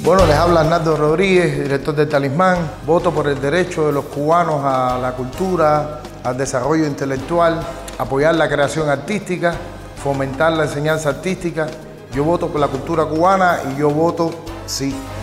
Bueno, les habla Arnaldo Rodríguez, director del Talismán. Voto por el derecho de los cubanos a la cultura, al desarrollo intelectual, apoyar la creación artística, fomentar la enseñanza artística. Yo voto por la cultura cubana y yo voto sí.